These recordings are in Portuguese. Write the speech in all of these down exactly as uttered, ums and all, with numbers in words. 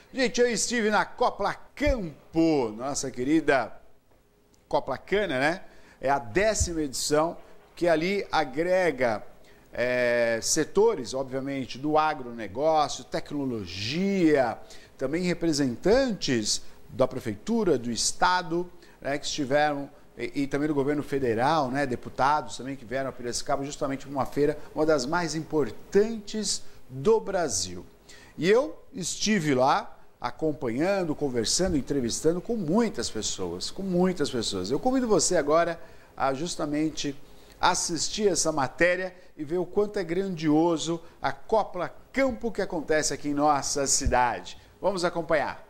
Gente, eu estive na Copla Campo, nossa querida Copla Cana, né? É a décima edição, que ali agrega é, setores, obviamente, do agronegócio, tecnologia, também representantes da prefeitura, do estado, né, que estiveram, e, e também do governo federal, né, deputados também que vieram a Piracicaba justamente para uma feira, uma das mais importantes do Brasil. E eu estive lá acompanhando, conversando, entrevistando com muitas pessoas, com muitas pessoas. Eu convido você agora a justamente assistir essa matéria e ver o quanto é grandioso a Copla Campo que acontece aqui em nossa cidade. Vamos acompanhar.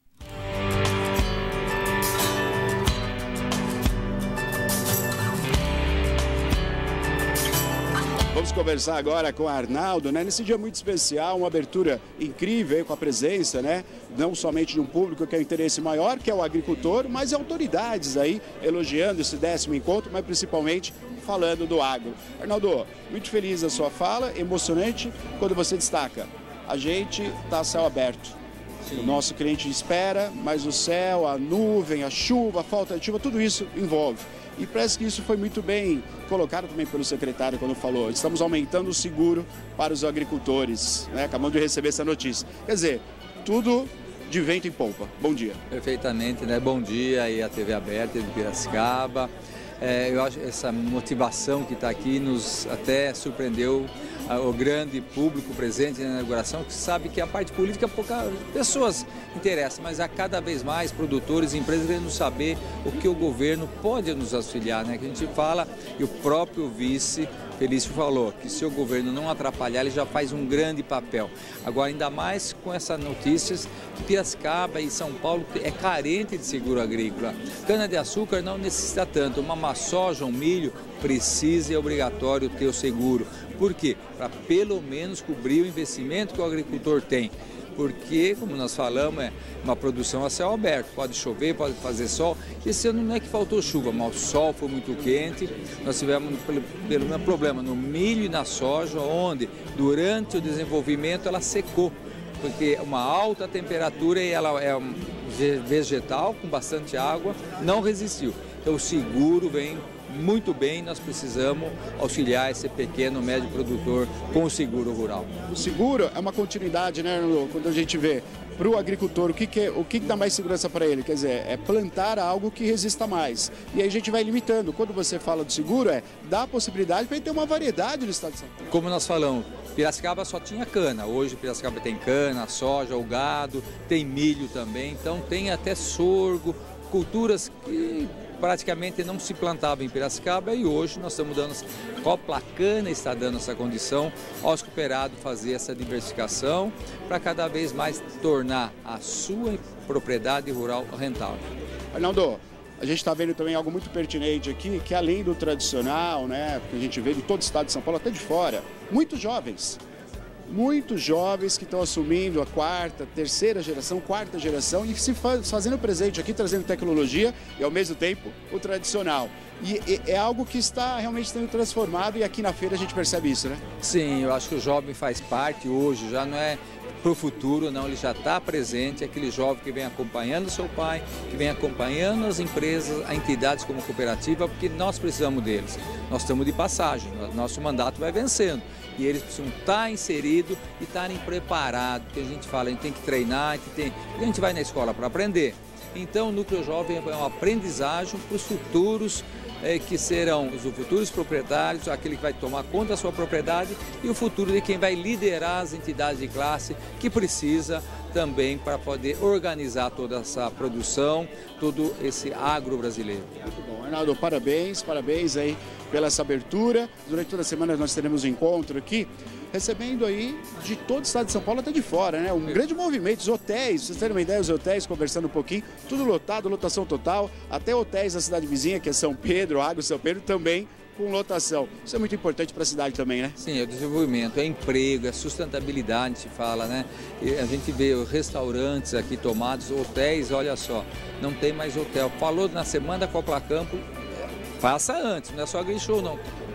Vamos conversar agora com o Arnaldo, né? Nesse dia muito especial, uma abertura incrível com a presença, né? Não somente de um público que é o interesse maior, que é o agricultor, mas autoridades aí elogiando esse décimo encontro, mas principalmente falando do agro. Arnaldo, muito feliz a sua fala, emocionante quando você destaca: a gente está a céu aberto. Sim. O nosso cliente espera, mas o céu, a nuvem, a chuva, a falta de chuva, tudo isso envolve. E parece que isso foi muito bem colocado também pelo secretário quando falou: estamos aumentando o seguro para os agricultores, né? Acabamos de receber essa notícia. Quer dizer, tudo de vento em polpa. Bom dia. Perfeitamente, né? Bom dia aí a T V aberta de Piracicaba. É, eu acho essa motivação que está aqui nos até surpreendeu o grande público presente na inauguração, que sabe que a parte política poucas pessoas interessam, mas há cada vez mais produtores e empresas querendo saber o que o governo pode nos auxiliar, né? Que a gente fala, e o próprio vice Felício falou que se o governo não atrapalhar, ele já faz um grande papel. Agora, ainda mais com essas notícias que Piracicaba e São Paulo é carente de seguro agrícola. Cana-de-açúcar não necessita tanto, uma soja, um milho, precisa e é obrigatório ter o seguro. Por quê? Para pelo menos cobrir o investimento que o agricultor tem. Porque, como nós falamos, é uma produção a céu aberto. Pode chover, pode fazer sol. Esse ano não é que faltou chuva, mas o sol foi muito quente. Nós tivemos pelo menos problema no milho e na soja, onde durante o desenvolvimento ela secou. Porque uma alta temperatura e ela é um vegetal com bastante água, não resistiu. Então o seguro vem muito bem, nós precisamos auxiliar esse pequeno, médio produtor com o seguro rural. O seguro é uma continuidade, né, Arnaldo? Quando a gente vê para o agricultor, o que, que, é, o que, que dá mais segurança para ele? Quer dizer, é plantar algo que resista mais. E aí a gente vai limitando. Quando você fala do seguro, é dar a possibilidade para ele ter uma variedade no estado de São Paulo. Como nós falamos, Piracicaba só tinha cana. Hoje Piracicaba tem cana, soja, o gado, tem milho também. Então tem até sorgo, culturas que praticamente não se plantava em Piracicaba, e hoje nós estamos dando, a Copla Cana está dando essa condição aos cooperados fazer essa diversificação para cada vez mais tornar a sua propriedade rural rentável. Arnaldo, a gente está vendo também algo muito pertinente aqui, que além do tradicional, né, que a gente vê de todo o estado de São Paulo, até de fora, muitos jovens. Muitos jovens que estão assumindo a quarta, terceira geração, quarta geração e se fazendo presente aqui, trazendo tecnologia e ao mesmo tempo o tradicional. E, e é algo que está realmente sendo transformado e aqui na feira a gente percebe isso, né? Sim, eu acho que o jovem faz parte hoje, já não é para o futuro, não, ele já está presente, aquele jovem que vem acompanhando seu pai, que vem acompanhando as empresas, as entidades como cooperativa, porque nós precisamos deles. Nós estamos de passagem, nosso mandato vai vencendo. E eles precisam estar inseridos e estarem preparados, porque a gente fala, a gente tem que treinar, a gente, tem, a gente vai na escola para aprender. Então o Núcleo Jovem é uma aprendizagem para os futuros, é, que serão os futuros proprietários, aquele que vai tomar conta da sua propriedade e o futuro de quem vai liderar as entidades de classe que precisa também para poder organizar toda essa produção, todo esse agro brasileiro. Muito bom, Arnaldo, parabéns, parabéns aí pela essa abertura. Durante toda a semana nós teremos um encontro aqui, recebendo aí de todo o estado de São Paulo até de fora, né? Um grande movimento, os hotéis, vocês terem uma ideia, os hotéis, conversando um pouquinho, tudo lotado, lotação total, até hotéis da cidade vizinha, que é São Pedro, Água São Pedro, também com lotação. Isso é muito importante para a cidade também, né? Sim, é o desenvolvimento, é emprego, é sustentabilidade, se fala, né? E a gente vê os restaurantes aqui tomados, hotéis, olha só, não tem mais hotel. Falou na semana da Copla Campo, faça antes, não é só Grinch Show não.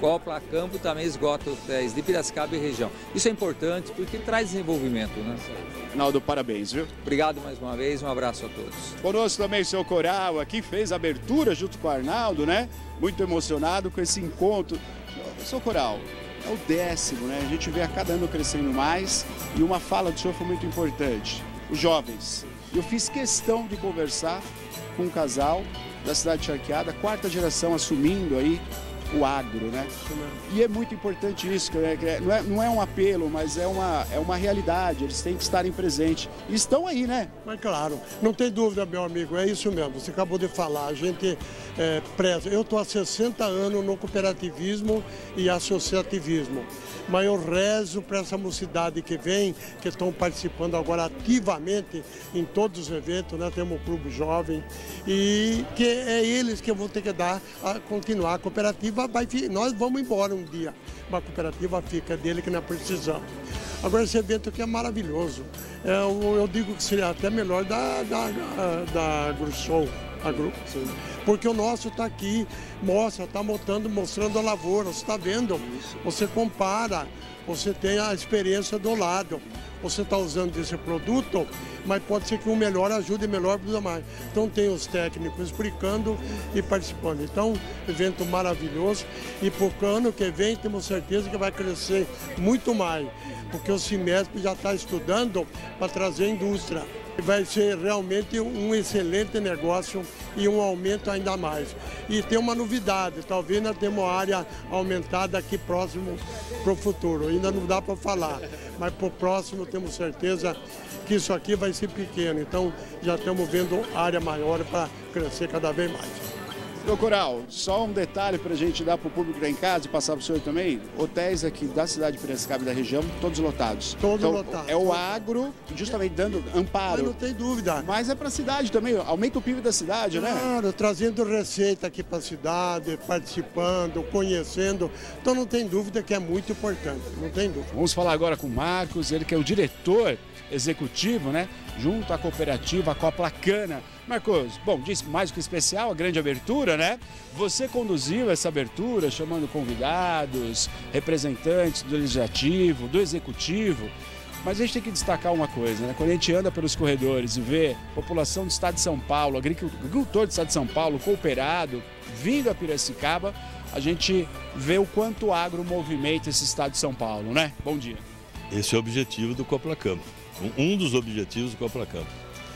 Copla Campo também esgota hotéis de Piracicaba e região. Isso é importante porque traz desenvolvimento, né? Arnaldo, parabéns, viu? Obrigado mais uma vez, um abraço a todos. Conosco também o seu Coral aqui, fez a abertura junto com o Arnaldo, né? Muito emocionado com esse encontro. Seu Coral, é o décimo, né? A gente vê a cada ano crescendo mais e uma fala do senhor foi muito importante. Os jovens. Eu fiz questão de conversar com um casal da cidade de Charqueada, quarta geração assumindo aí o agro, né? E é muito importante isso, né? não, é, não é um apelo, mas é uma, é uma realidade, eles têm que estarem presentes. E estão aí, né? Mas claro, não tem dúvida, meu amigo, é isso mesmo, você acabou de falar, a gente é, preza. Eu estou há sessenta anos no cooperativismo e associativismo, mas eu rezo para essa mocidade que vem, que estão participando agora ativamente em todos os eventos, né? Temos um clube jovem, e que é eles que vão ter que dar a continuar a cooperativa. Vai, nós vamos embora um dia, uma cooperativa fica dele que nós precisamos. Agora esse evento aqui é maravilhoso, é, eu, eu digo que seria até melhor da, da, da AgroShow, agro, porque o nosso está aqui, mostra, está mostrando, mostrando a lavoura, você está vendo, você compara, você tem a experiência do lado. Você está usando esse produto, mas pode ser que um melhor ajude melhor para os demais. Então tem os técnicos explicando e participando. Então, evento maravilhoso e para o ano que vem temos certeza que vai crescer muito mais, porque o Cimesp já está estudando para trazer indústria. Vai ser realmente um excelente negócio e um aumento ainda mais. E tem uma novidade, talvez nós temos área aumentada aqui próximo para o futuro. Ainda não dá para falar, mas para o próximo temos certeza que isso aqui vai ser pequeno. Então já estamos vendo área maior para crescer cada vez mais. Meu Coral, só um detalhe para a gente dar para o público que está em casa e passar para o senhor também. Hotéis aqui da cidade de Piracicaba e da região, todos lotados. Todos então, lotados. É o agro, justamente dando amparo. Mas não tem dúvida. Mas é para a cidade também, aumenta o P I B da cidade, claro, né? Claro, trazendo receita aqui para a cidade, participando, conhecendo. Então não tem dúvida que é muito importante, não tem dúvida. Vamos falar agora com o Marcos, ele que é o diretor executivo, né? Junto à cooperativa, a Copla Cana. Marcos, bom, disse mais do que especial, a grande abertura, né? Você conduziu essa abertura, chamando convidados, representantes do legislativo, do executivo. Mas a gente tem que destacar uma coisa, né? Quando a gente anda pelos corredores e vê a população do estado de São Paulo, agricultor do estado de São Paulo, cooperado, vindo a Piracicaba, a gente vê o quanto o agro movimenta esse estado de São Paulo, né? Bom dia. Esse é o objetivo do Copla Campo, um dos objetivos do Copla Campo.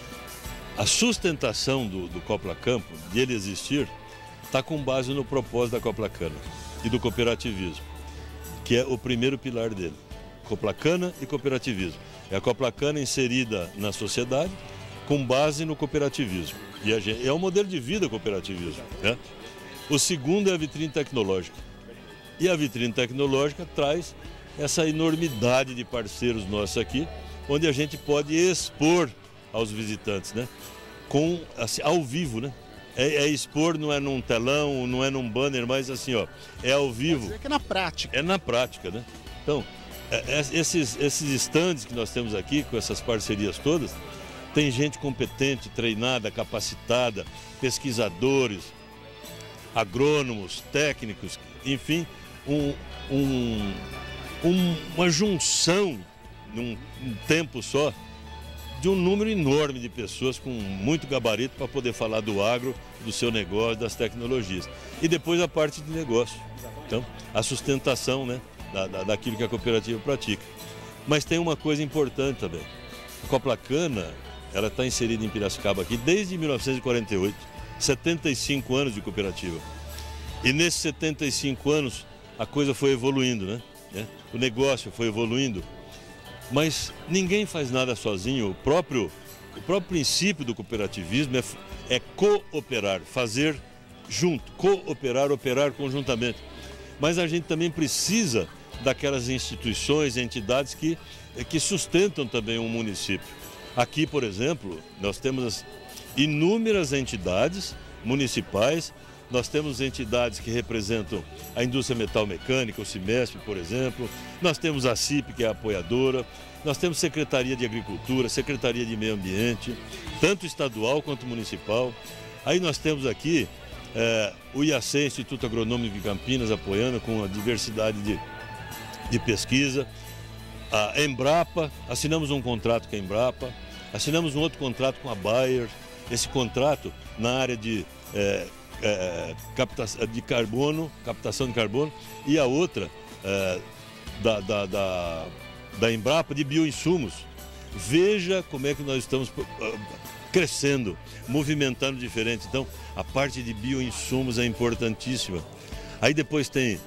A sustentação do, do Copla Campo, de ele existir, está com base no propósito da Copla Cana e do cooperativismo, que é o primeiro pilar dele. Copla Cana e cooperativismo. É a Copla Cana inserida na sociedade com base no cooperativismo. E a gente, é um modelo de vida cooperativismo, né? O segundo é a vitrine tecnológica. E a vitrine tecnológica traz essa enormidade de parceiros nossos aqui, onde a gente pode expor aos visitantes, né? Com, assim, ao vivo, né? É, é expor, não é num telão, não é num banner, mas assim, ó, é ao vivo. É que é na prática. É na prática, né? Então, é, é, esses, esses stands que nós temos aqui, com essas parcerias todas, tem gente competente, treinada, capacitada, pesquisadores, agrônomos, técnicos, enfim, um, um, um, uma junção num um tempo só de um número enorme de pessoas com muito gabarito para poder falar do agro, do seu negócio, das tecnologias. E depois a parte de negócio. Então, a sustentação, né, da, da, daquilo que a cooperativa pratica. Mas tem uma coisa importante também. A Copla Cana, ela está inserida em Piracicaba aqui desde mil novecentos e quarenta e oito, setenta e cinco anos de cooperativa. E nesses setenta e cinco anos a coisa foi evoluindo, né? O negócio foi evoluindo. Mas ninguém faz nada sozinho. O próprio, o próprio princípio do cooperativismo é, é cooperar, fazer junto, cooperar, operar conjuntamente. Mas a gente também precisa daquelas instituições, entidades que, que sustentam também um município. Aqui, por exemplo, nós temos inúmeras entidades municipais. Nós temos entidades que representam a indústria metal-mecânica, o Cimesp, por exemplo. Nós temos a C I P, que é a apoiadora. Nós temos Secretaria de Agricultura, Secretaria de Meio Ambiente, tanto estadual quanto municipal. Aí nós temos aqui é, o I A C, Instituto Agronômico de Campinas, apoiando com a diversidade de, de pesquisa, a Embrapa, assinamos um contrato com a Embrapa, assinamos um outro contrato com a Bayer, esse contrato na área de, é, é, captação de carbono, captação de carbono, e a outra é, da, da, da, da Embrapa de bioinsumos. Veja como é que nós estamos crescendo, movimentando diferente. Então, a parte de bioinsumos é importantíssima. Aí depois tem...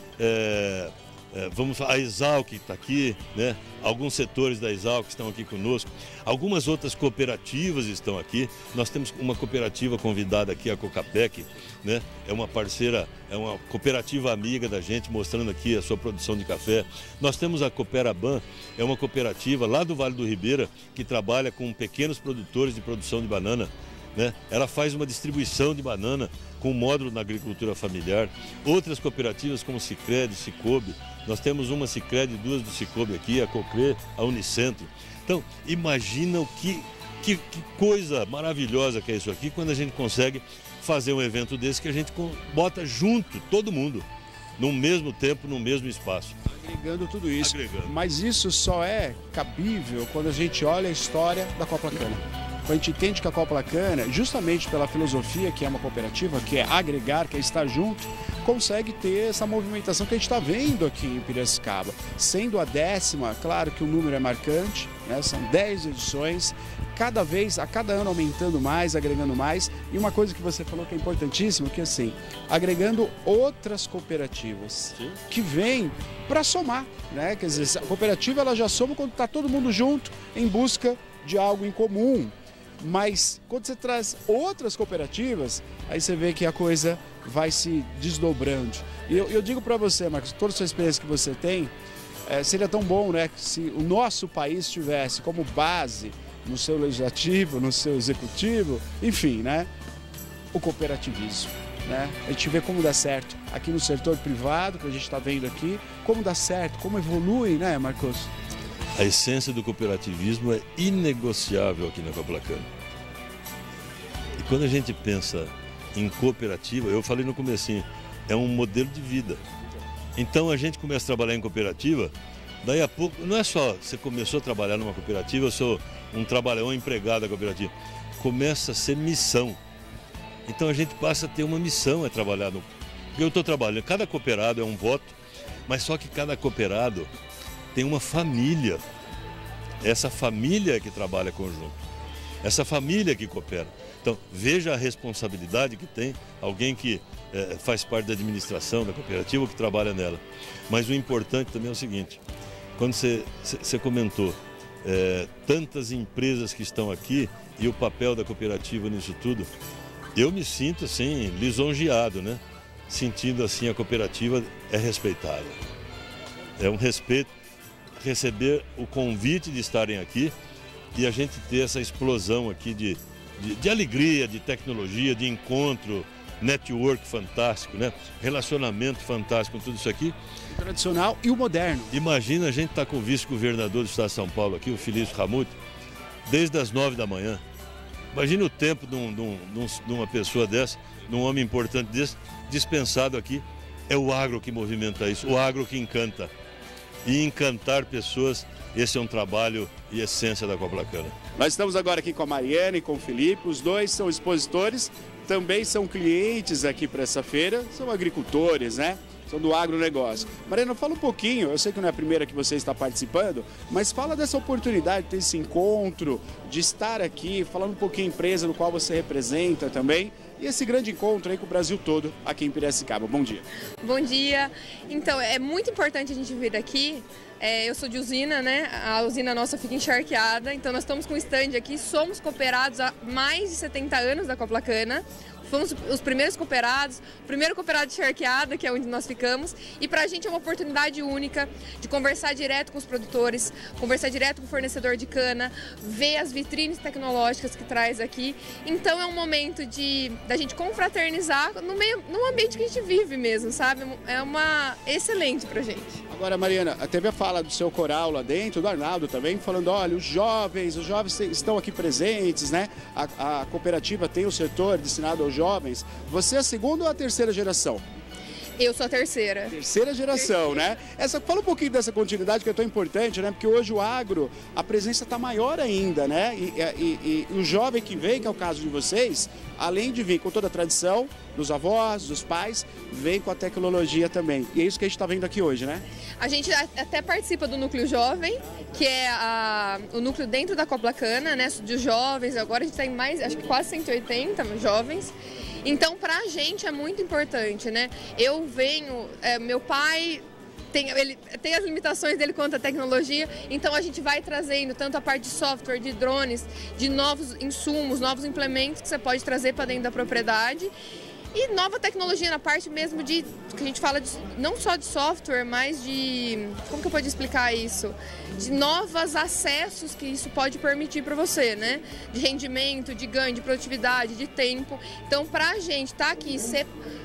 É, É, vamos falar, a Exalc que está aqui, né? Alguns setores da Exalc estão aqui conosco, algumas outras cooperativas estão aqui. Nós temos uma cooperativa convidada aqui, a Cocapec, né? É uma parceira, é uma cooperativa amiga da gente, mostrando aqui a sua produção de café. Nós temos a Cooperaban, é uma cooperativa lá do Vale do Ribeira, que trabalha com pequenos produtores de produção de banana, né? Ela faz uma distribuição de banana com módulo na agricultura familiar. Outras cooperativas como Sicredi, Cicobi, nós temos uma Sicredi e duas do Cicobi aqui, a Cocre, a Unicentro. Então, imagina o que, que, que coisa maravilhosa que é isso aqui, quando a gente consegue fazer um evento desse que a gente bota junto todo mundo, no mesmo tempo, no mesmo espaço. Agregando tudo isso. Agregando. Mas isso só é cabível quando a gente olha a história da Coplacana. A gente entende que a Coplacana, justamente pela filosofia que é uma cooperativa, que é agregar, que é estar junto, consegue ter essa movimentação que a gente está vendo aqui em Piracicaba. Sendo a décima, claro que o número é marcante, né? São dez edições, cada vez, a cada ano aumentando mais, agregando mais. E uma coisa que você falou que é importantíssima, que é assim, agregando outras cooperativas. Sim. Que vêm para somar, né? Quer dizer, a cooperativa ela já soma quando está todo mundo junto em busca de algo em comum. Mas quando você traz outras cooperativas, aí você vê que a coisa vai se desdobrando. E eu, eu digo para você, Marcos, toda a sua experiência que você tem, é, seria tão bom, né, que se o nosso país tivesse como base no seu legislativo, no seu executivo, enfim, né, o cooperativismo. Né? A gente vê como dá certo aqui no setor privado, que a gente está vendo aqui, como dá certo, como evolui, né, Marcos? A essência do cooperativismo é inegociável aqui na Coplacana. E quando a gente pensa em cooperativa, eu falei no comecinho, é um modelo de vida. Então a gente começa a trabalhar em cooperativa, daí a pouco, não é só você começou a trabalhar numa cooperativa, eu sou um trabalhador, um empregado da cooperativa, começa a ser missão. Então a gente passa a ter uma missão, é trabalhar no... Eu estou trabalhando, cada cooperado é um voto, mas só que cada cooperado tem uma família, essa família que trabalha conjunto, essa família que coopera. Então, veja a responsabilidade que tem alguém que é, faz parte da administração da cooperativa ou que trabalha nela. Mas o importante também é o seguinte, quando você, você comentou, é, tantas empresas que estão aqui e o papel da cooperativa nisso tudo, eu me sinto assim, lisonjeado, né? Sentindo assim a cooperativa é respeitada. É um respeito receber o convite de estarem aqui e a gente ter essa explosão aqui de, de, de alegria, de tecnologia, de encontro, network fantástico, né? Relacionamento fantástico com tudo isso aqui. O tradicional e o moderno. Imagina a gente estar tá com o vice-governador do estado de São Paulo aqui, o Felício Ramute, desde as nove da manhã. Imagina o tempo de, um, de, um, de uma pessoa dessa, de um homem importante desse, dispensado aqui. É o agro que movimenta isso, o agro que encanta. E encantar pessoas, esse é um trabalho e essência da Coplacana. Nós estamos agora aqui com a Mariana e com o Felipe, os dois são expositores, também são clientes aqui para essa feira, são agricultores, né? São do agronegócio. Mariana, fala um pouquinho, eu sei que não é a primeira que você está participando, mas fala dessa oportunidade, desse encontro, de estar aqui, falando um pouquinho a empresa no qual você representa também, e esse grande encontro aí com o Brasil todo aqui em Piracicaba. Bom dia. Bom dia. Então, é muito importante a gente vir aqui. É, eu sou de usina, né? A usina nossa fica encharqueada, então nós estamos com um stand aqui, somos cooperados há mais de setenta anos da Coplacana. Fomos os primeiros cooperados, o primeiro cooperado de Charqueada, que é onde nós ficamos, e para a gente é uma oportunidade única de conversar direto com os produtores, conversar direto com o fornecedor de cana, ver as vitrines tecnológicas que traz aqui. Então é um momento de da gente confraternizar no meio, no ambiente que a gente vive mesmo, sabe? É uma excelente para a gente. Agora, Mariana, teve a fala do seu coral lá dentro, do Arnaldo também, falando, olha, os jovens, os jovens estão aqui presentes, né? A, a cooperativa tem o setor destinado aos jovens, jovens. Você é a segunda ou a terceira geração? Eu sou a terceira. Terceira geração, né? Essa, fala um pouquinho dessa continuidade que é tão importante, né? Porque hoje o agro, a presença está maior ainda, né? E, e, e o jovem que vem, que é o caso de vocês, além de vir com toda a tradição dos avós, dos pais, vem com a tecnologia também. E é isso que a gente está vendo aqui hoje, né? A gente até participa do Núcleo Jovem, que é a, o núcleo dentro da Coplacana, né? De jovens. Agora a gente tem mais, acho que quase cento e oitenta jovens. Então, para a gente é muito importante, né? Eu venho, é, meu pai tem, ele, tem as limitações dele quanto à tecnologia, então a gente vai trazendo tanto a parte de software, de drones, de novos insumos, novos implementos que você pode trazer para dentro da propriedade. E nova tecnologia na parte mesmo de, que a gente fala de, não só de software, mas de, como que eu posso explicar isso? De novos acessos que isso pode permitir para você, né? De rendimento, de ganho, de produtividade, de tempo. Então, para a gente estar tá aqui, ser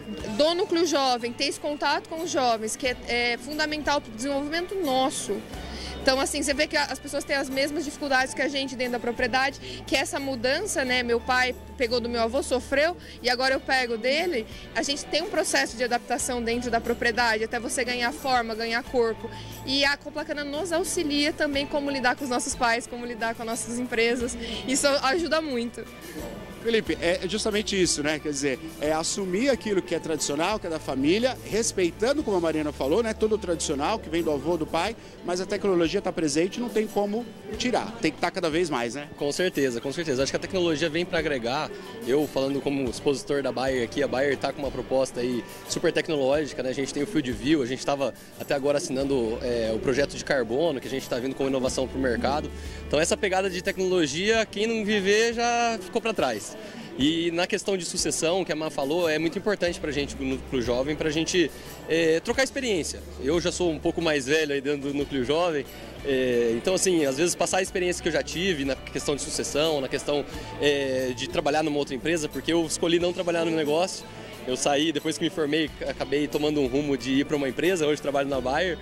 do núcleo jovem, ter esse contato com os jovens, que é, é fundamental para o desenvolvimento nosso. Então, assim, você vê que as pessoas têm as mesmas dificuldades que a gente dentro da propriedade, que essa mudança, né, meu pai pegou do meu avô, sofreu, e agora eu pego dele, a gente tem um processo de adaptação dentro da propriedade, até você ganhar forma, ganhar corpo. E a Coplacana nos auxilia também como lidar com os nossos pais, como lidar com as nossas empresas, isso ajuda muito. Felipe, é justamente isso, né? Quer dizer, é assumir aquilo que é tradicional, que é da família, respeitando, como a Mariana falou, né? Todo o tradicional que vem do avô, do pai, mas a tecnologia está presente, não tem como tirar, tem que estar cada vez mais, né? Com certeza, com certeza. Acho que a tecnologia vem para agregar. Eu, falando como expositor da Bayer aqui, a Bayer está com uma proposta aí super tecnológica, né? A gente tem o Field View, a gente estava até agora assinando é, o projeto de carbono, que a gente está vindo com inovação para o mercado. Então essa pegada de tecnologia, quem não viver já ficou para trás. E na questão de sucessão, que a Má falou, é muito importante para a gente, no núcleo jovem, para a gente é, trocar experiência. Eu já sou um pouco mais velho aí dentro do núcleo jovem, é, então assim, às vezes passar a experiência que eu já tive na questão de sucessão, na questão é, de trabalhar numa outra empresa, porque eu escolhi não trabalhar no negócio. Eu saí, depois que me formei, acabei tomando um rumo de ir para uma empresa, hoje trabalho na Bayer,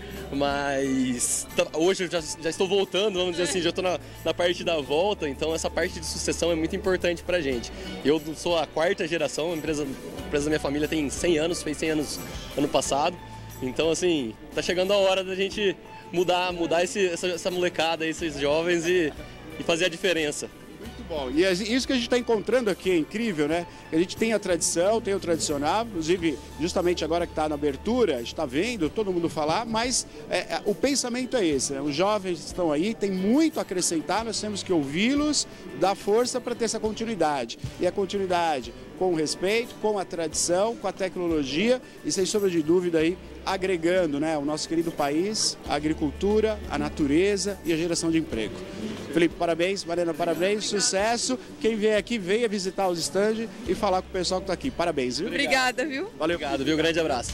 mas hoje eu já, já estou voltando, vamos dizer assim, já estou na, na parte da volta, então essa parte de sucessão é muito importante para a gente. Eu sou a quarta geração, a empresa, a empresa da minha família tem cem anos, fez cem anos ano passado, então assim, tá chegando a hora da gente mudar, mudar esse, essa, essa molecada, esses jovens e, e fazer a diferença. Muito bom. E isso que a gente está encontrando aqui é incrível, né? A gente tem a tradição, tem o tradicional, inclusive justamente agora que está na abertura, a gente está vendo todo mundo falar, mas é, é, o pensamento é esse, né? Os jovens estão aí, tem muito a acrescentar, nós temos que ouvi-los, dar força para ter essa continuidade. E a continuidade com o respeito, com a tradição, com a tecnologia e sem sombra de dúvida aí, agregando, né, o nosso querido país, a agricultura, a natureza e a geração de emprego. Felipe, parabéns, Mariana, parabéns, sucesso. Quem vier aqui, venha visitar os stands e falar com o pessoal que está aqui. Parabéns, viu? Obrigada, viu? Valeu. Obrigado, viu? Grande abraço.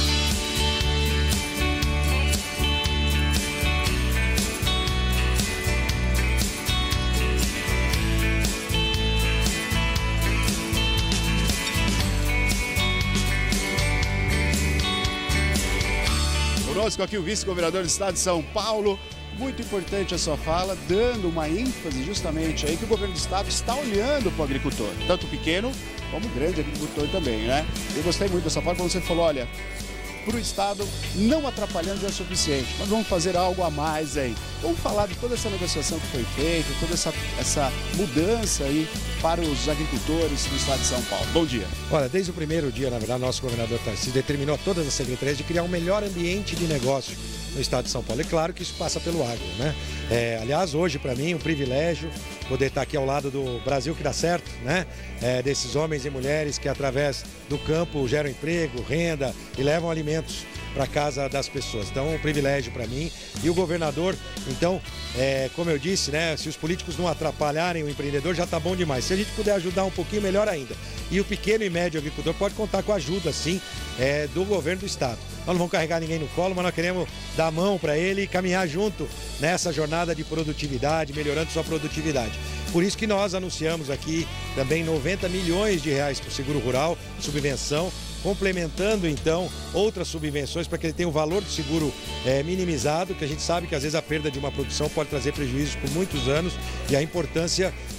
Conosco aqui o vice-governador do estado de São Paulo. Muito importante a sua fala, dando uma ênfase justamente aí que o governo do estado está olhando para o agricultor, tanto o pequeno como o grande agricultor também, né? Eu gostei muito dessa fala quando você falou, olha, para o estado não atrapalhando já é suficiente, mas vamos fazer algo a mais aí. Vamos falar de toda essa negociação que foi feita, toda essa, essa mudança aí para os agricultores do estado de São Paulo. Bom dia. Olha, desde o primeiro dia, na verdade, nosso governador Tarcísio determinou todas as secretarias de criar um melhor ambiente de negócio no estado de São Paulo. É claro que isso passa pelo agro, né? É, aliás, hoje, para mim, um privilégio poder estar aqui ao lado do Brasil que dá certo, né? É, desses homens e mulheres que, através do campo, geram emprego, renda e levam alimentos para casa das pessoas. Então, um privilégio para mim. E o governador, então, é, como eu disse, né? Se os políticos não atrapalharem o empreendedor, já está bom demais. Se a gente puder ajudar um pouquinho, melhor ainda. E o pequeno e médio agricultor pode contar com a ajuda, sim, é, do governo do estado. Nós não vamos carregar ninguém no colo, mas nós queremos dar a mão para ele e caminhar junto nessa jornada de produtividade, melhorando sua produtividade. Por isso que nós anunciamos aqui também noventa milhões de reais para o seguro rural, subvenção, complementando então outras subvenções para que ele tenha o valor do seguro é, minimizado, que a gente sabe que às vezes a perda de uma produção pode trazer prejuízos por muitos anos e a importância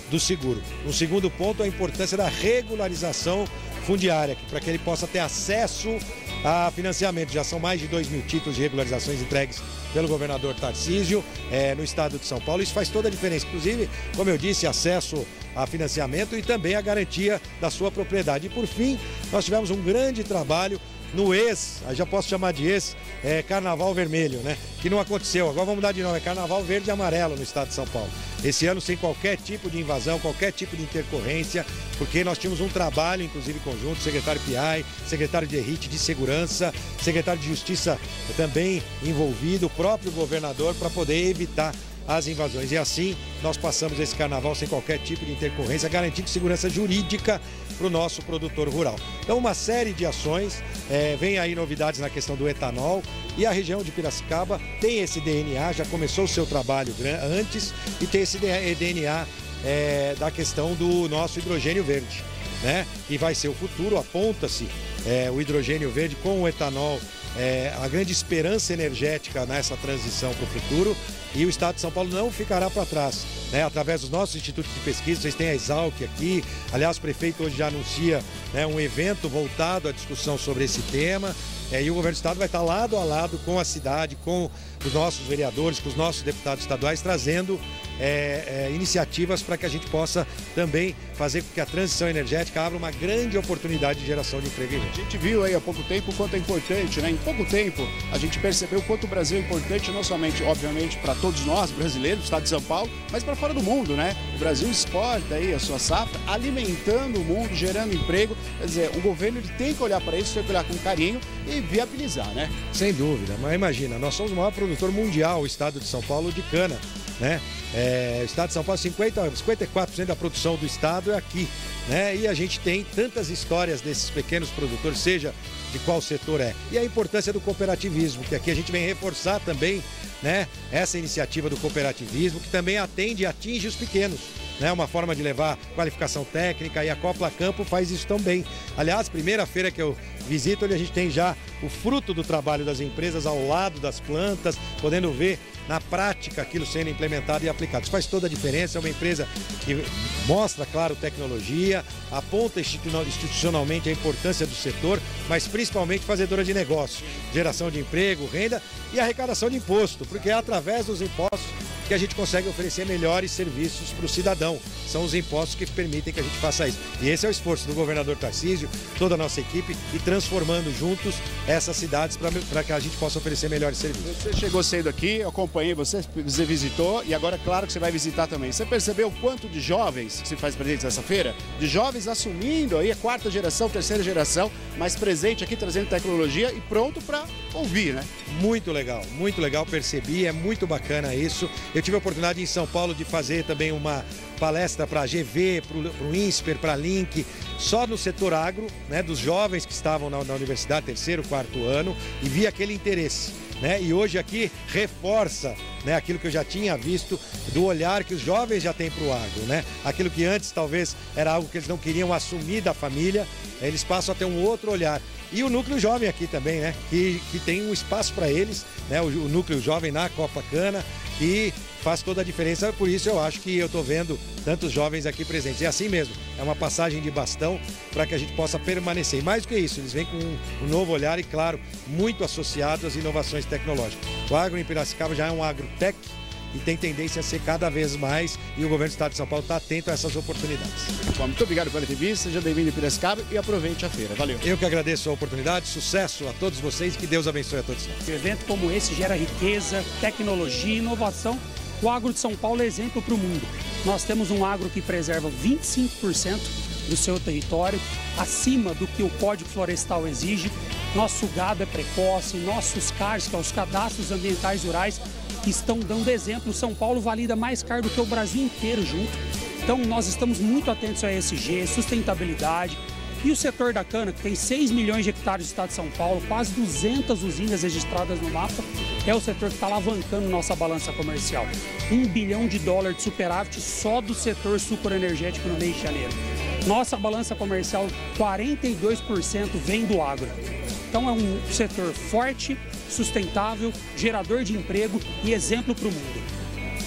do seguro. Um segundo ponto, a importância da regularização fundiária, para que ele possa ter acesso a financiamento. Já são mais de dois mil títulos de regularizações entregues pelo governador Tarcísio é, no estado de São Paulo. Isso faz toda a diferença, inclusive, como eu disse, acesso a financiamento e também a garantia da sua propriedade. E por fim, nós tivemos um grande trabalho no ex, já posso chamar de ex, é, Carnaval Vermelho, né? Que não aconteceu. Agora vamos mudar de nome, é Carnaval Verde e Amarelo no estado de São Paulo. Esse ano sem qualquer tipo de invasão, qualquer tipo de intercorrência, porque nós tínhamos um trabalho, inclusive conjunto, secretário P I, secretário de R I T de Segurança, secretário de Justiça também envolvido, o próprio governador, para poder evitar as invasões. E assim nós passamos esse carnaval sem qualquer tipo de intercorrência, garantindo segurança jurídica para o nosso produtor rural. Então, uma série de ações, é, vem aí novidades na questão do etanol, e a região de Piracicaba tem esse D N A, já começou o seu trabalho antes, e tem esse D N A é, da questão do nosso hidrogênio verde, né? Que vai ser o futuro, aponta-se é, o hidrogênio verde com o etanol, é, a grande esperança energética nessa transição para o futuro, e o estado de São Paulo não ficará para trás, né? Através dos nossos institutos de pesquisa, vocês têm a Exalc aqui, aliás, o prefeito hoje já anuncia, né, um evento voltado à discussão sobre esse tema, é, e o governo do estado vai estar lado a lado com a cidade, com os nossos vereadores, com os nossos deputados estaduais, trazendo é, é, iniciativas para que a gente possa também fazer com que a transição energética abra uma grande oportunidade de geração de emprego. A gente viu aí há pouco tempo o quanto é importante, né? Em pouco tempo a gente percebeu o quanto o Brasil é importante, não somente, obviamente, para todos nós brasileiros, do estado de São Paulo, mas para fora do mundo, né? O Brasil exporta aí a sua safra, alimentando o mundo, gerando emprego. Quer dizer, o governo ele tem que olhar para isso, tem que olhar com carinho e viabilizar, né? Sem dúvida, mas imagina, nós somos o maior produtor mundial, o estado de São Paulo, de cana, né? É, o estado de São Paulo, cinquenta, cinquenta e quatro por cento da produção do estado é aqui, né? E a gente tem tantas histórias desses pequenos produtores, seja de qual setor é. E a importância do cooperativismo, que aqui a gente vem reforçar também, né, essa iniciativa do cooperativismo, que também atende e atinge os pequenos, né? Uma forma de levar qualificação técnica, e a Copla Campo faz isso tão bem. Aliás, primeira feira que eu visito, onde a gente tem já o fruto do trabalho das empresas ao lado das plantas, podendo ver na prática aquilo sendo implementado e aplicado. Isso faz toda a diferença, é uma empresa que mostra, claro, tecnologia, aponta institucionalmente a importância do setor, mas principalmente fazedora de negócio, geração de emprego, renda e arrecadação de imposto, porque é através dos impostos que a gente consegue oferecer melhores serviços para o cidadão. São os impostos que permitem que a gente faça isso. E esse é o esforço do governador Tarcísio, toda a nossa equipe, e transformando juntos essas cidades para que a gente possa oferecer melhores serviços. Você chegou cedo aqui, eu acompanhei você, você visitou, e agora, claro, que você vai visitar também. Você percebeu o quanto de jovens que se faz presente nessa feira? De jovens assumindo aí a quarta geração, terceira geração, mais presente aqui, trazendo tecnologia e pronto para ouvir, né? Muito legal, muito legal, percebi, é muito bacana isso. Eu tive a oportunidade em São Paulo de fazer também uma palestra para a G V, para o INSPER, para a Link, só no setor agro, né, dos jovens que estavam na, na universidade, terceiro, quarto ano, e vi aquele interesse, né? E hoje aqui reforça, né, aquilo que eu já tinha visto do olhar que os jovens já têm para o agro, né? Aquilo que antes talvez era algo que eles não queriam assumir da família, eles passam a ter um outro olhar. E o núcleo jovem aqui também, né? Que, que tem um espaço para eles, né? O, o núcleo jovem na Copa Cana, e faz toda a diferença. Por isso eu acho que eu estou vendo tantos jovens aqui presentes. E assim mesmo, é uma passagem de bastão para que a gente possa permanecer. E mais do que isso, eles vêm com um, um novo olhar e, claro, muito associado às inovações tecnológicas. O agro em Piracicaba já é um agrotech e tem tendência a ser cada vez mais, e o governo do estado de São Paulo está atento a essas oportunidades. Bom, muito obrigado pela entrevista, seja bem-vindo em Piracicaba e aproveite a feira. Valeu. Eu que agradeço a oportunidade, sucesso a todos vocês, que Deus abençoe a todos nós. Um evento como esse gera riqueza, tecnologia e inovação. O agro de São Paulo é exemplo para o mundo. Nós temos um agro que preserva vinte e cinco por cento do seu território, acima do que o Código Florestal exige. Nosso gado é precoce, nossos C A Rs, que são os cadastros ambientais rurais, que estão dando exemplo. São Paulo valida mais C A R do que o Brasil inteiro junto. Então nós estamos muito atentos a E S G, sustentabilidade. E o setor da cana, que tem seis milhões de hectares no estado de São Paulo, quase duzentas usinas registradas no mapa, é o setor que está alavancando nossa balança comercial. Um bilhão de dólares de superávit só do setor sucroenergético no mês de janeiro. Nossa balança comercial, quarenta e dois por cento vem do agro. Então é um setor forte, sustentável, gerador de emprego e exemplo para o mundo.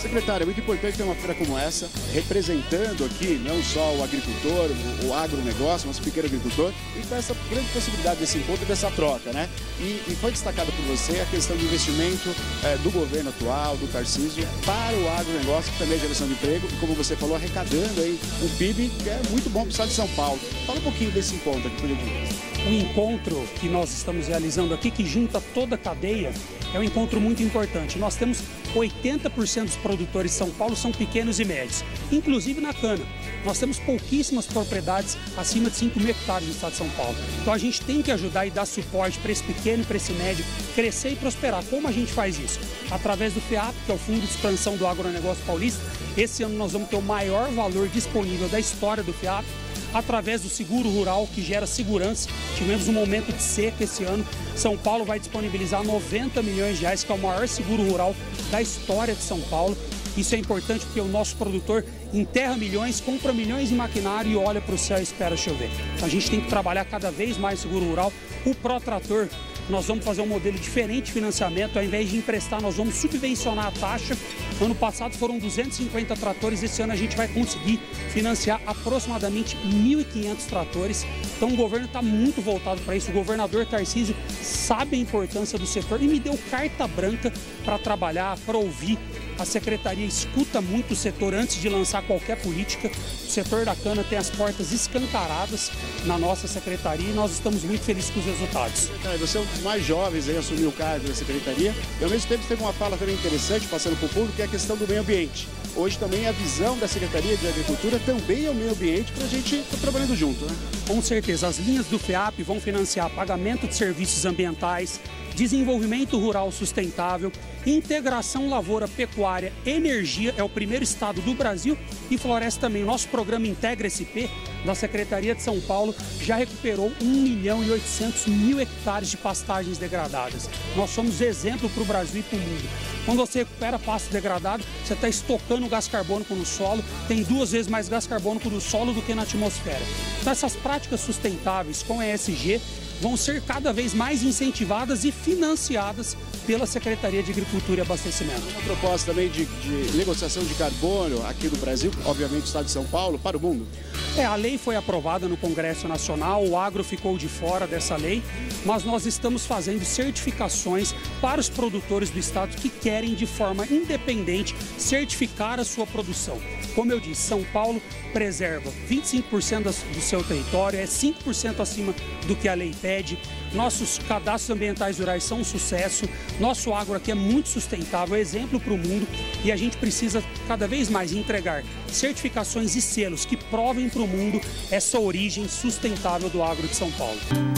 Secretário, é muito importante ter uma feira como essa, representando aqui não só o agricultor, o, o agronegócio, mas o pequeno agricultor, e com essa grande possibilidade desse encontro e dessa troca, né? E, e foi destacado por você a questão do investimento é, do governo atual, do Tarcísio, para o agronegócio, que também é geração de emprego, e como você falou, arrecadando aí um P I B que é muito bom para o estado de São Paulo. Fala um pouquinho desse encontro aqui, por gentileza. O encontro que nós estamos realizando aqui, que junta toda a cadeia, é um encontro muito importante. Nós temos oitenta por cento dos produtores de São Paulo são pequenos e médios, inclusive na cana. Nós temos pouquíssimas propriedades acima de cinco mil hectares no estado de São Paulo. Então a gente tem que ajudar e dar suporte para esse pequeno e para esse médio crescer e prosperar. Como a gente faz isso? Através do FEAP, que é o Fundo de Expansão do Agronegócio Paulista. Esse ano nós vamos ter o maior valor disponível da história do FEAP. Através do seguro rural, que gera segurança. Tivemos um momento de seca esse ano. São Paulo vai disponibilizar noventa milhões de reais, que é o maior seguro rural da história de São Paulo. Isso é importante porque o nosso produtor enterra milhões, compra milhões em maquinário e olha para o céu e espera chover. Então a gente tem que trabalhar cada vez mais seguro rural. O Protrator, nós vamos fazer um modelo diferente de financiamento. Ao invés de emprestar, nós vamos subvencionar a taxa. Ano passado foram duzentos e cinquenta tratores, esse ano a gente vai conseguir financiar aproximadamente mil e quinhentos tratores. Então o governo está muito voltado para isso. O governador Tarcísio sabe a importância do setor e me deu carta branca para trabalhar, para ouvir. A secretaria escuta muito o setor antes de lançar qualquer política. O setor da cana tem as portas escancaradas na nossa secretaria e nós estamos muito felizes com os resultados. Você é um dos mais jovens a assumir o cargo da secretaria e ao mesmo tempo teve uma fala também interessante, passando para o público, que é a questão do meio ambiente. Hoje também a visão da Secretaria de Agricultura também é o meio ambiente para a gente estar trabalhando junto, né? Com certeza, as linhas do FEAP vão financiar pagamento de serviços ambientais, desenvolvimento rural sustentável, integração lavoura, pecuária, energia, é o primeiro estado do Brasil, e floresta também. O nosso programa Integra S P, da Secretaria de São Paulo, já recuperou um milhão e oitocentos mil hectares de pastagens degradadas. Nós somos exemplo para o Brasil e para o mundo. Quando você recupera pasto degradado, você está estocando gás carbônico no solo, tem duas vezes mais gás carbônico no solo do que na atmosfera. Então essas práticas sustentáveis com E S G vão ser cada vez mais incentivadas e financiadas pela Secretaria de Agricultura e Abastecimento. Uma proposta também de, de negociação de carbono aqui no Brasil, obviamente o estado de São Paulo, para o mundo. É, a lei foi aprovada no Congresso Nacional, o agro ficou de fora dessa lei, mas nós estamos fazendo certificações para os produtores do estado que querem, de forma independente, certificar a sua produção. Como eu disse, São Paulo preserva vinte e cinco por cento do seu território, é cinco por cento acima do que a lei pede. Nossos cadastros ambientais rurais são um sucesso, nosso agro aqui é muito sustentável, é exemplo para o mundo, e a gente precisa cada vez mais entregar certificações e selos que provem para o mundo essa origem sustentável do agro de São Paulo.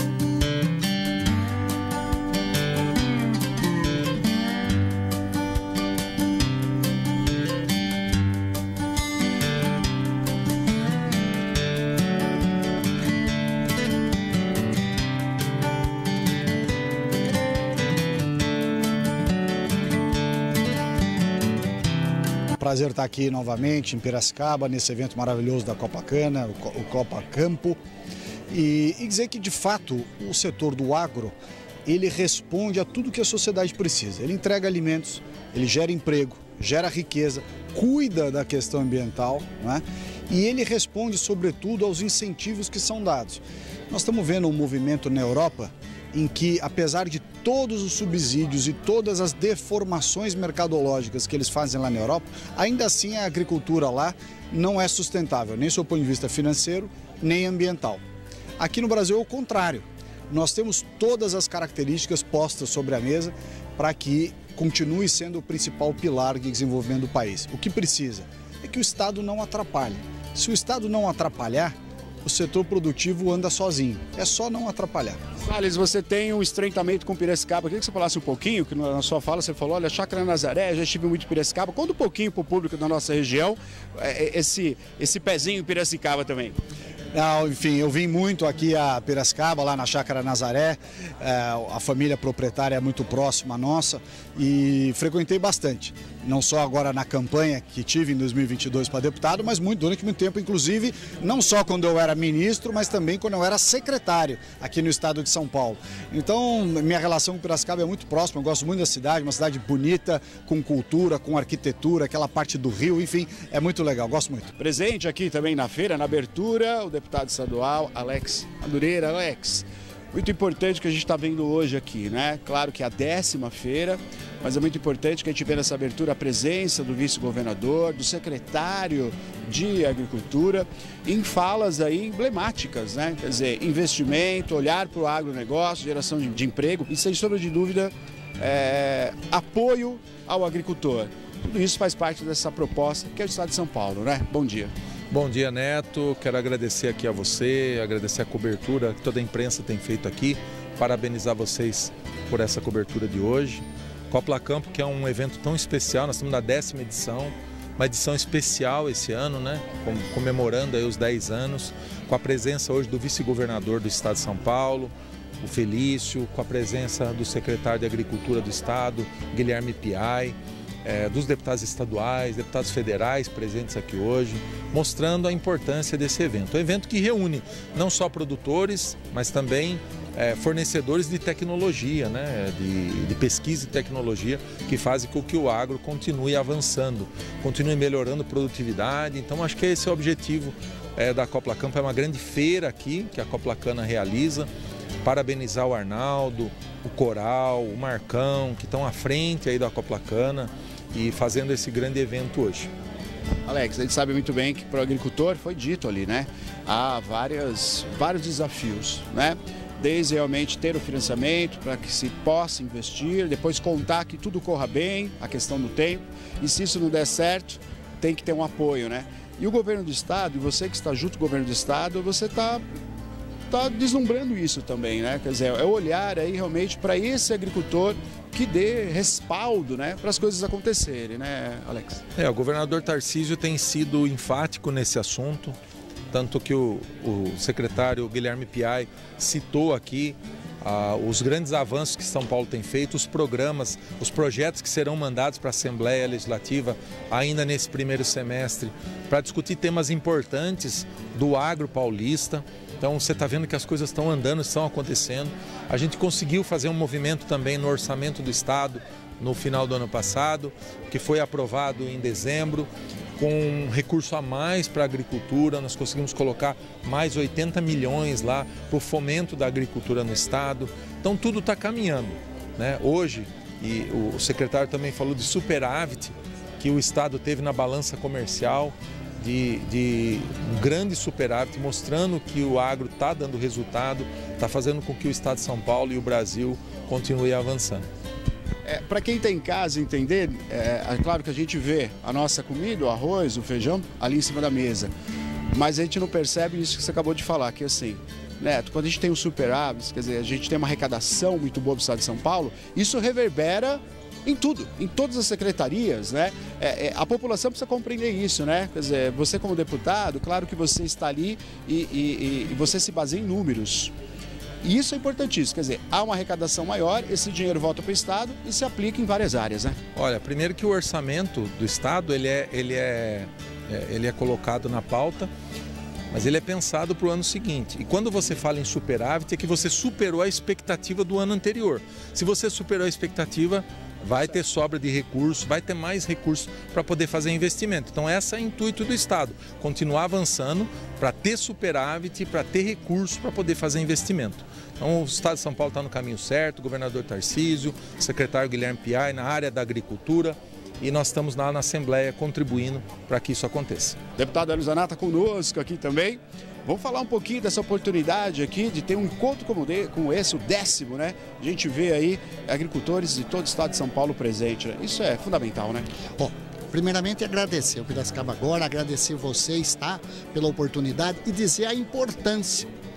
Prazer estar aqui novamente em Piracicaba, nesse evento maravilhoso da Copa Cana, o Copa Campo, e, e dizer que, de fato, o setor do agro, ele responde a tudo que a sociedade precisa. Ele entrega alimentos, ele gera emprego, gera riqueza, cuida da questão ambiental, né? E ele responde, sobretudo, aos incentivos que são dados. Nós estamos vendo um movimento na Europa em que, apesar de todos os subsídios e todas as deformações mercadológicas que eles fazem lá na Europa, ainda assim a agricultura lá não é sustentável, nem do ponto de vista financeiro, nem ambiental. Aqui no Brasil é o contrário. Nós temos todas as características postas sobre a mesa para que continue sendo o principal pilar de desenvolvimento do país. O que precisa é que o Estado não atrapalhe. Se o Estado não atrapalhar, o setor produtivo anda sozinho. É só não atrapalhar. Salles, você tem um estreitamento com Piracicaba. Eu queria que você falasse um pouquinho, que na sua fala você falou, olha, Chácara Nazaré, já estive muito em Piracicaba. Conta um pouquinho para o público da nossa região, esse, esse pezinho em Piracicaba também. Não, enfim, eu vim muito aqui a Piracicaba, lá na Chácara Nazaré, é, a família proprietária é muito próxima à nossa e frequentei bastante. Não só agora na campanha que tive em dois mil e vinte e dois para deputado, mas muito, durante muito tempo, inclusive, não só quando eu era ministro, mas também quando eu era secretário aqui no estado de São Paulo. Então, minha relação com Piracicaba é muito próxima, eu gosto muito da cidade, uma cidade bonita, com cultura, com arquitetura, aquela parte do rio, enfim, é muito legal, gosto muito. Presente aqui também na feira, na abertura, o deputado estadual Alex Madureira. Alex, muito importante que a gente está vendo hoje aqui, né? Claro que é a décima feira, mas é muito importante que a gente vê nessa abertura a presença do vice-governador, do secretário de Agricultura, em falas aí emblemáticas, né? Quer dizer, investimento, olhar para o agronegócio, geração de, de emprego e, sem sombra de dúvida, é, apoio ao agricultor. Tudo isso faz parte dessa proposta que é o Estado de São Paulo, né? Bom dia. Bom dia, Neto. Quero agradecer aqui a você, agradecer a cobertura que toda a imprensa tem feito aqui, parabenizar vocês por essa cobertura de hoje. Copla Campo, que é um evento tão especial, nós estamos na décima edição, uma edição especial esse ano, né? Comemorando aí os dez anos, com a presença hoje do vice-governador do Estado de São Paulo, o Felício, com a presença do secretário de Agricultura do Estado, Guilherme Piai, É, dos deputados estaduais, deputados federais presentes aqui hoje, mostrando a importância desse evento. Um evento que reúne não só produtores, mas também é, fornecedores de tecnologia, né, de, de pesquisa e tecnologia, que fazem com que o agro continue avançando, continue melhorando produtividade. Então, acho que esse é o objetivo é, da Copla Campo. É uma grande feira aqui que a Copla Cana realiza. Parabenizar o Arnaldo, o Coral, o Marcão, que estão à frente aí da Copla Cana e fazendo esse grande evento hoje. Alex, a gente sabe muito bem que para o agricultor, foi dito ali, né? Há várias, vários desafios, né? Desde realmente ter o financiamento para que se possa investir, depois contar que tudo corra bem, a questão do tempo, e se isso não der certo, tem que ter um apoio, né? E o governo do estado, e você que está junto com o governo do estado, você está está deslumbrando isso também, né? Quer dizer, é olhar aí realmente para esse agricultor que dê respaldo, né, para as coisas acontecerem, né, Alex? É, o governador Tarcísio tem sido enfático nesse assunto, tanto que o, o secretário Guilherme Piai citou aqui ah, os grandes avanços que São Paulo tem feito, os programas, os projetos que serão mandados para a Assembleia Legislativa ainda nesse primeiro semestre, para discutir temas importantes do agro paulista. Então você está vendo que as coisas estão andando, estão acontecendo. A gente conseguiu fazer um movimento também no orçamento do Estado no final do ano passado, que foi aprovado em dezembro, com um recurso a mais para a agricultura. Nós conseguimos colocar mais oitenta milhões lá para o fomento da agricultura no Estado. Então tudo está caminhando, né? Hoje, e o secretário também falou de superávit que o Estado teve na balança comercial, De, de um grande superávit, mostrando que o agro está dando resultado, está fazendo com que o Estado de São Paulo e o Brasil continuem avançando. É, para quem está em casa entender, é, é claro que a gente vê a nossa comida, o arroz, o feijão ali em cima da mesa, mas a gente não percebe isso que você acabou de falar, que assim, Neto, quando a gente tem um superávit, quer dizer, a gente tem uma arrecadação muito boa do Estado de São Paulo, isso reverbera em tudo, em todas as secretarias, né? É, é, a população precisa compreender isso, né? Quer dizer, você como deputado, claro que você está ali e, e, e você se baseia em números. E isso é importantíssimo, quer dizer, há uma arrecadação maior, esse dinheiro volta para o Estado e se aplica em várias áreas, né? Olha, primeiro que o orçamento do Estado, ele é, ele é, ele é colocado na pauta, mas ele é pensado para o ano seguinte. E quando você fala em superávit, é que você superou a expectativa do ano anterior. Se você superou a expectativa, vai ter sobra de recursos, vai ter mais recursos para poder fazer investimento. Então esse é o intuito do Estado, continuar avançando para ter superávit, para ter recursos para poder fazer investimento. Então o Estado de São Paulo está no caminho certo, o governador Tarcísio, o secretário Guilherme Piai na área da agricultura, e nós estamos lá na Assembleia contribuindo para que isso aconteça. Deputado Hélio Zanata conosco aqui também. Vamos falar um pouquinho dessa oportunidade aqui de ter um encontro como, de, como esse, o décimo, né? A gente vê aí agricultores de todo o estado de São Paulo presente, né? Isso é fundamental, né? Bom, primeiramente agradecer o Piracicaba agora, agradecer vocês, tá? Pela oportunidade e dizer a importância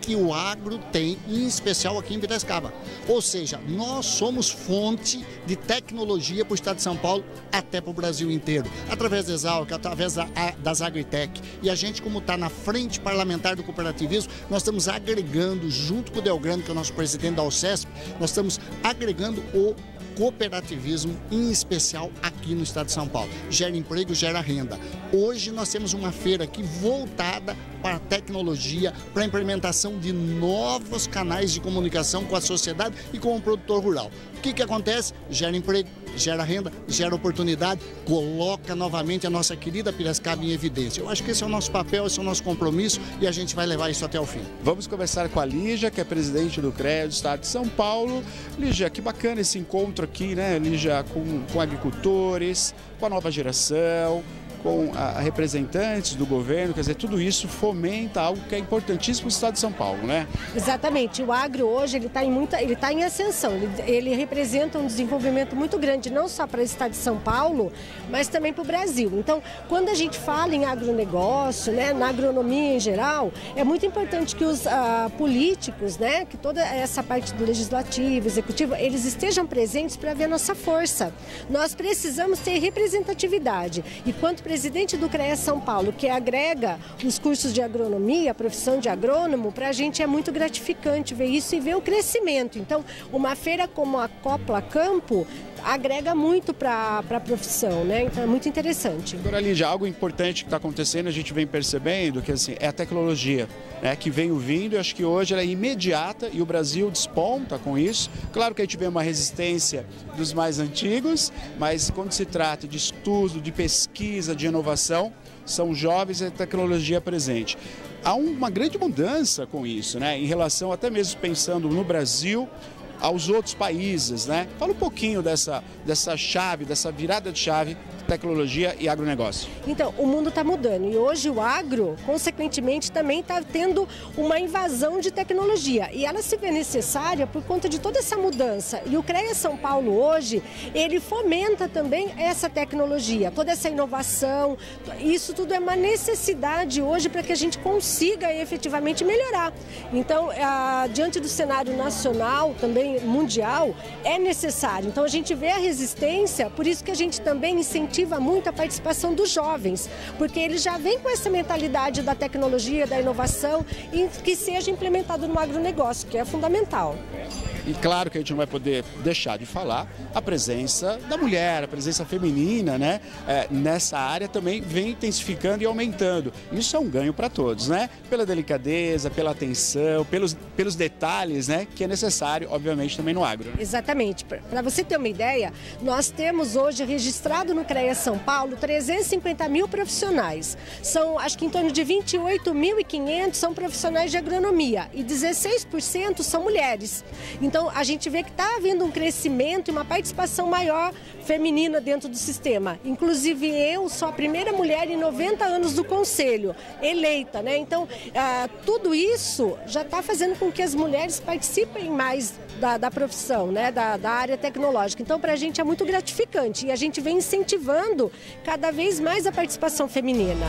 que o agro tem, em especial aqui em Piracicaba. Ou seja, nós somos fonte de tecnologia para o estado de São Paulo, até para o Brasil inteiro, através da Exalc, através da, das Agritec. E a gente, como está na frente parlamentar do cooperativismo, nós estamos agregando, junto com o Delgrano, que é o nosso presidente da Alcesp, nós estamos agregando o cooperativismo, em especial aqui no estado de São Paulo. Gera emprego, gera renda. Hoje nós temos uma feira aqui voltada para a tecnologia, para a implementação de novos canais de comunicação com a sociedade e com o produtor rural. O que que acontece? Gera emprego, gera renda, gera oportunidade, coloca novamente a nossa querida Piracicaba em evidência. Eu acho que esse é o nosso papel, esse é o nosso compromisso e a gente vai levar isso até o fim. Vamos conversar com a Lígia, que é presidente do CREA do estado de São Paulo. Lígia, que bacana esse encontro aqui, né, Lígia, com, com agricultores, com a nova geração, com a, a representantes do governo, quer dizer, tudo isso fomenta algo que é importantíssimo no estado de São Paulo, né? Exatamente, o agro hoje ele está em, muita, ele tá em ascensão, ele, ele representa um desenvolvimento muito grande, não só para o estado de São Paulo, mas também para o Brasil. Então, quando a gente fala em agronegócio, né, na agronomia em geral, é muito importante que os ah, políticos, né, que toda essa parte do legislativo, executivo, eles estejam presentes para ver a nossa força. Nós precisamos ter representatividade e quanto presidente do CREA São Paulo, que agrega os cursos de agronomia, a profissão de agrônomo, para a gente é muito gratificante ver isso e ver o crescimento. Então, uma feira como a Copla Campo agrega muito para a profissão, né? Então é muito interessante. Agora, Lígia, algo importante que está acontecendo, a gente vem percebendo que assim, é a tecnologia, né, que vem vindo, e acho que hoje ela é imediata e o Brasil desponta com isso. Claro que a gente vê uma resistência dos mais antigos, mas quando se trata de estudo, de pesquisa, de inovação, são jovens e a tecnologia presente. Há uma grande mudança com isso, né, em relação até mesmo pensando no Brasil, aos outros países, né? Fala um pouquinho dessa, dessa chave, dessa virada de chave, tecnologia e agronegócio. Então, o mundo está mudando e hoje o agro, consequentemente, também está tendo uma invasão de tecnologia e ela se vê necessária por conta de toda essa mudança. E o CREA São Paulo hoje, ele fomenta também essa tecnologia, toda essa inovação, isso tudo é uma necessidade hoje para que a gente consiga efetivamente melhorar. Então, a, diante do cenário nacional, também mundial, é necessário. Então, a gente vê a resistência, por isso que a gente também incentiva muito a participação dos jovens, porque eles já vêm com essa mentalidade da tecnologia, da inovação e que seja implementado no agronegócio, que é fundamental. E claro que a gente não vai poder deixar de falar a presença da mulher, a presença feminina, né? É, nessa área também vem intensificando e aumentando. Isso é um ganho para todos, né? Pela delicadeza, pela atenção, pelos, pelos detalhes, né? Que é necessário, obviamente, também no agro. Exatamente. Para você ter uma ideia, nós temos hoje registrado no CREA São Paulo trezentos e cinquenta mil profissionais. São, acho que em torno de vinte e oito mil e quinhentos são profissionais de agronomia e dezesseis por cento são mulheres. Então, Então, a gente vê que está havendo um crescimento e uma participação maior feminina dentro do sistema. Inclusive, eu sou a primeira mulher em noventa anos do Conselho, eleita, né? Então, ah, tudo isso já está fazendo com que as mulheres participem mais da, da profissão, né? Da, da área tecnológica. Então, para a gente é muito gratificante e a gente vem incentivando cada vez mais a participação feminina.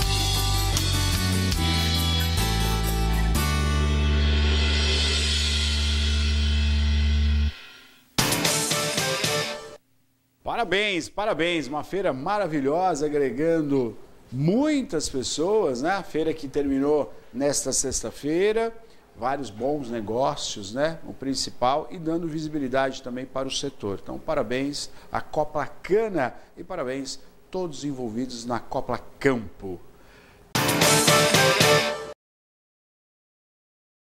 Parabéns, parabéns, uma feira maravilhosa, agregando muitas pessoas, né? A feira que terminou nesta sexta-feira, vários bons negócios, né? O principal, e dando visibilidade também para o setor. Então, parabéns à Copla Cana e parabéns a todos envolvidos na Copla Campo.